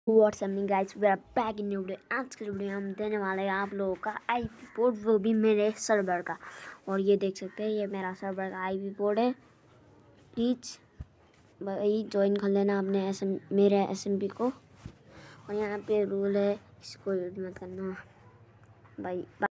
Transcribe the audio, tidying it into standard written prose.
WhatsApp guys, we are back in new video. आज के video हम देने वाले हैं आप लोगों का आईपी पोर्ट, वो भी मेरे सर्वर का। और ये देख सकते हैं, ये मेरा सर्वर का आईपी पोर्ट है। प्लीज भाई ज्वाइन कर लेना आपने मेरे एसएमपी को। और यहाँ पे रूल है, इसको यूज मत करना भाई।